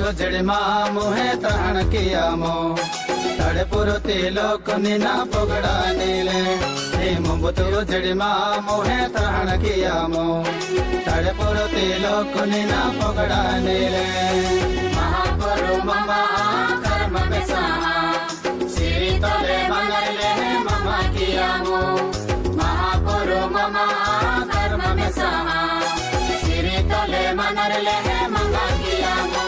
जड़मा मुहे त्राण किया मो तड़े पुरती लोक निना पगड़ा नीले मुबुतु जड़मा मुहे त्राण किया मो तड़े पुरती लोक निना पगड़ा नीले महापुरु ममा कर्म में सहा सिरी तले मनले ममा किया मो महापुरु ममा कर्म में सहा सिरी तले मनले ममा किया मो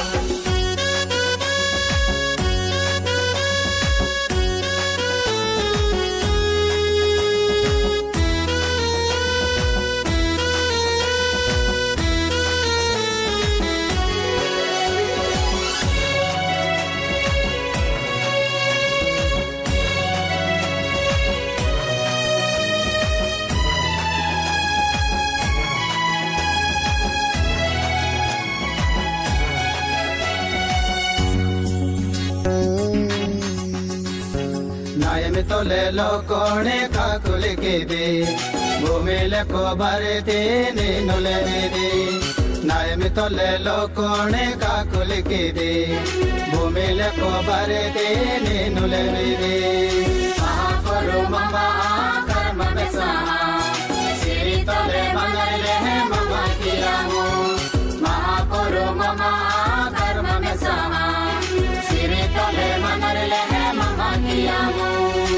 तोले लोकोणे काकुले के दे भूमि को भरे थे नुले दे नाय में तोले लोकोणे काकुले के दे भूमि को भरे थे नुले दे महापुरु ममा कर्म में सहा सिरी तोले मनले ममा किया मो महापुरु ममा कर्म में सहा सिरी तोले मनले ममा किया मो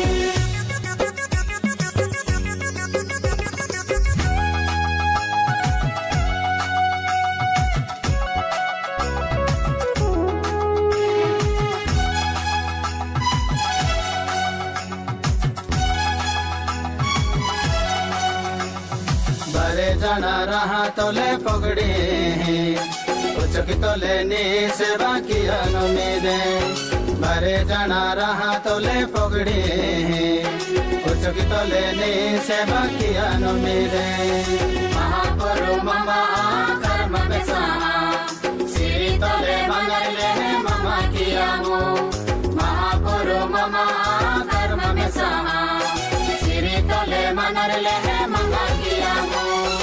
जाना रहा तोले पगड़े उचक तोले नी सेवा किया नो मेरे भरे जाना रहा तोले पगड़े उचक तोले नी सेवा किया नो मेरे महापुरु ममा कर्म में सहा सिरी तोले मनले ममा किया मो महापुरु ममा कर्म में सहा सिरी तोले मनले ममा किया मो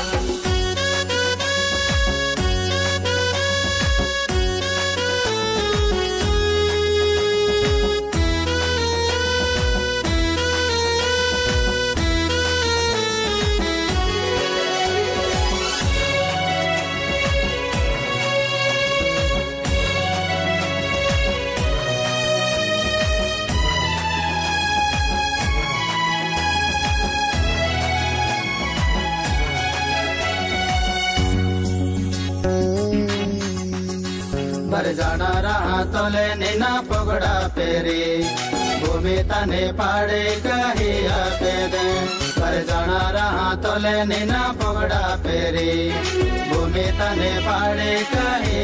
पर जाना रहा तोले नीना पगड़ा पेरी भूमि तने पाड़े कहिया पे दे पर जाना रहा तोले नीना पगड़ा पेरी भूमि तने पाड़े कहिया